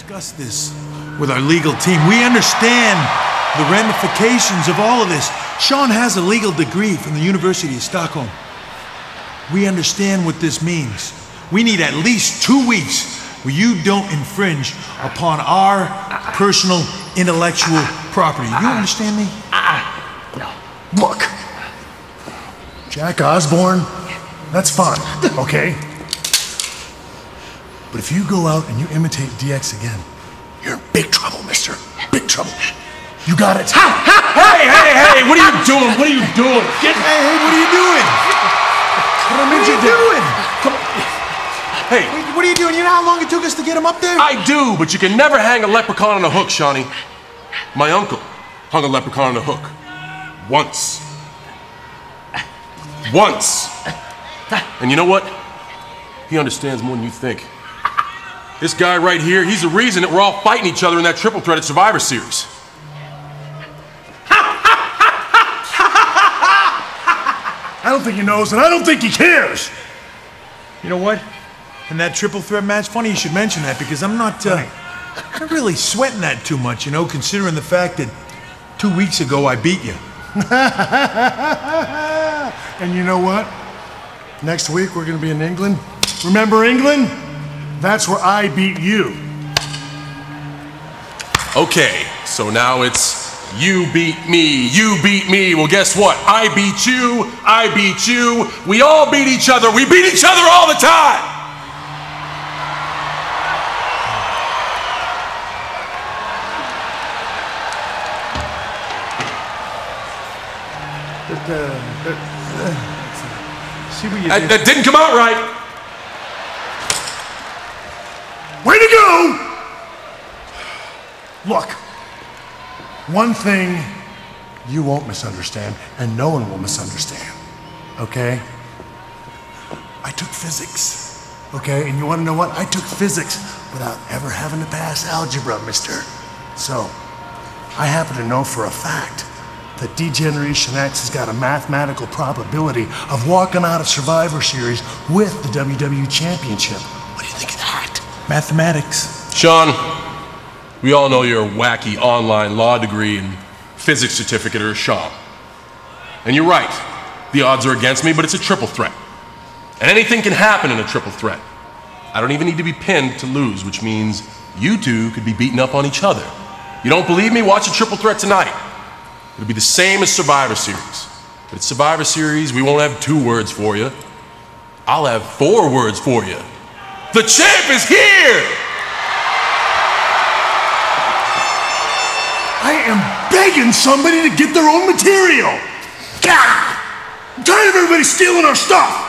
discussed this with our legal team. We understand the ramifications of all of this. Shawn has a legal degree from the University of Stockholm. We understand what this means. We need at least 2 weeks where you don't infringe upon our personal intellectual property. You understand me? No. Look, Jack Osborne, that's fine, okay? But if you go out and you imitate DX again, you're in big trouble, mister. Big trouble. You got it. Hey, what are you doing? What are you doing? Hey, what are you doing? What are you doing? Come on. Hey. What are you doing? You know how long it took us to get him up there? I do, but you can never hang a leprechaun on a hook, Shawnny. My uncle hung a leprechaun on a hook. Once. Once. And you know what? He understands more than you think. This guy right here, he's the reason that we're all fighting each other in that triple threat at Survivor Series. I don't think he knows, and I don't think he cares. You know what? In that triple threat match, funny you should mention that, because I'm not really sweating that too much, you know, considering the fact that 2 weeks ago I beat you. And you know what? Next week we're gonna be in England. Remember England? That's where I beat you. Okay, so now it's you beat me, you beat me. Well, guess what? I beat you, I beat you. We all beat each other. We beat each other all the time. See what you did? That didn't come out right. Way to go! Look, one thing you won't misunderstand, and no one will misunderstand, okay? I took physics, okay? And you wanna know what? I took physics without ever having to pass algebra, mister. So, I happen to know for a fact that D-Generation X has got a mathematical probability of walking out of Survivor Series with the WWE Championship. What do you think of that? Mathematics. Shawn, we all know your wacky online law degree and physics certificate are a sham. And you're right, the odds are against me, but it's a triple threat. And anything can happen in a triple threat. I don't even need to be pinned to lose, which means you two could be beating up on each other. You don't believe me? Watch a triple threat tonight. It'll be the same as Survivor Series. But at Survivor Series, we won't have 2 words for you. I'll have 4 words for you. The champ is here! I am begging somebody to get their own material. God! I'm tired of everybody stealing our stuff.